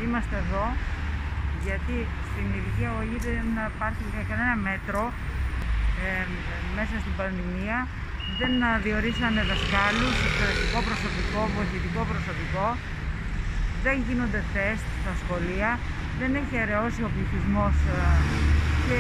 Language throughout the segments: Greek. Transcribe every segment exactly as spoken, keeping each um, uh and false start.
Είμαστε εδώ γιατί στην ειδική αγωγή δεν υπάρχει κανένα μέτρο ε, μέσα στην πανδημία. Δεν διορίσανε δασκάλους, εκπαιδευτικό προσωπικό, βοηθητικό προσωπικό. Δεν γίνονται τεστ στα σχολεία. Δεν έχει αραιώσει ο πληθυσμός και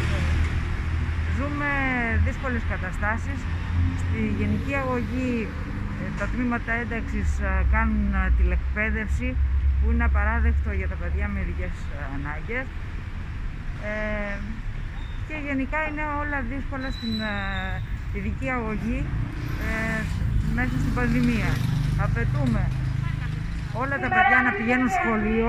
ζούμε δύσκολες καταστάσεις. Στη γενική αγωγή τα τμήματα ένταξης κάνουν τηλεκπαίδευση, που είναι απαράδεκτο για τα παιδιά με ειδικές ανάγκες. Ε, και γενικά είναι όλα δύσκολα στην ε, ειδική αγωγή ε, μέσα στην πανδημία. Απαιτούμε όλα τα παιδιά να πηγαίνουν σχολείο,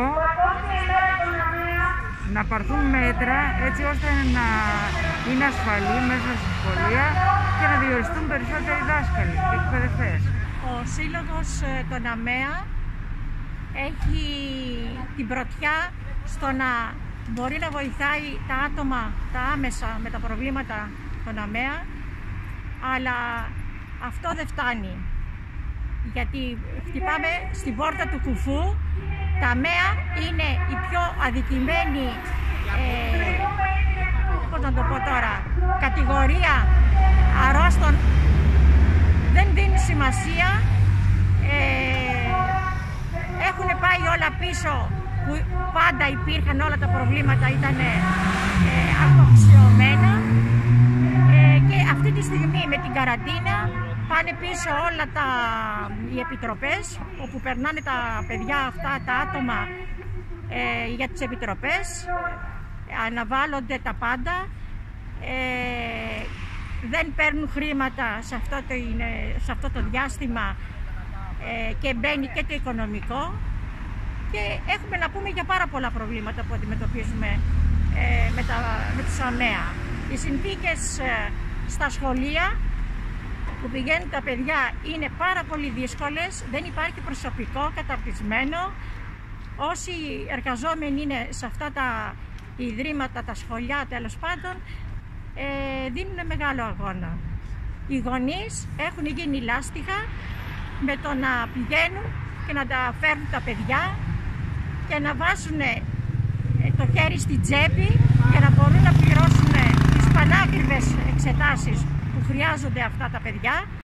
να πάρθουν μέτρα έτσι ώστε να είναι ασφαλή μέσα στη σχολεία και να διοριστούν περισσότεροι δάσκαλοι και εκπαιδευτές. Ο Σύλλογος των ΑΜΕΑ έχει την πρωτιά στο να μπορεί να βοηθάει τα άτομα τα άμεσα με τα προβλήματα των ΑΜΕΑ, αλλά αυτό δεν φτάνει, γιατί χτυπάμε στην πόρτα του κουφού. Τα ΑΜΕΑ είναι η πιο αδικημένη ε, πώς να το πω τώρα, κατηγορία αρρώστων. Δεν δίνει σημασία, ε, έχουν πάει όλα πίσω που πάντα υπήρχαν, όλα τα προβλήματα ήταν ε, αποξιωμένα ε, και αυτή τη στιγμή με την καραντίνα πάνε πίσω όλα τα, οι επιτροπές, όπου περνάνε τα παιδιά αυτά, τα άτομα ε, για τις επιτροπές, αναβάλλονται τα πάντα, ε, δεν παίρνουν χρήματα σε αυτό το, σε αυτό το διάστημα ε, και μπαίνει και το οικονομικό, και έχουμε να πούμε για πάρα πολλά προβλήματα που αντιμετωπίζουμε ε, με, τα, με τους ΑΜΕΑ. Οι συνθήκες ε, στα σχολεία που πηγαίνουν τα παιδιά είναι πάρα πολύ δύσκολες, δεν υπάρχει προσωπικό καταρτισμένο. Όσοι εργαζόμενοι είναι σε αυτά τα ιδρύματα, τα σχολιά τέλος πάντων, ε, δίνουν μεγάλο αγώνα. Οι γονείς έχουν γίνει λάστιχα με το να πηγαίνουν και να τα φέρνουν τα παιδιά και να βάζουν το χέρι στην τσέπη για να μπορούν να πληρώσουν τις πανάκριβες εξετάσεις που χρειάζονται αυτά τα παιδιά.